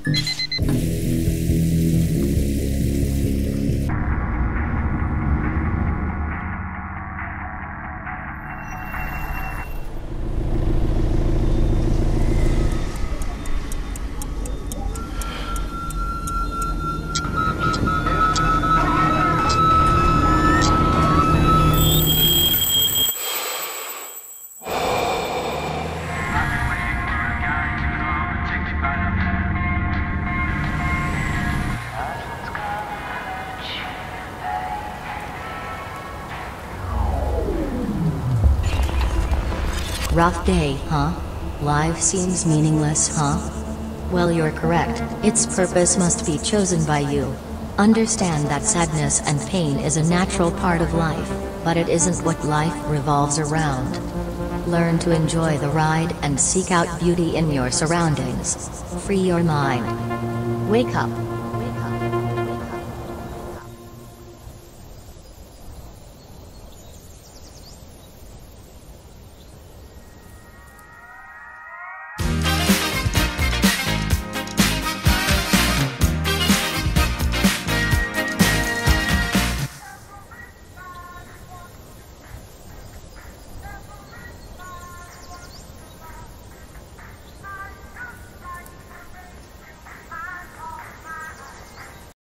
Rough day, huh? Life seems meaningless, huh? Well, you're correct. Its purpose must be chosen by you. Understand that sadness and pain is a natural part of life, but it isn't what life revolves around. Learn to enjoy the ride and seek out beauty in your surroundings. Free your mind. Wake up.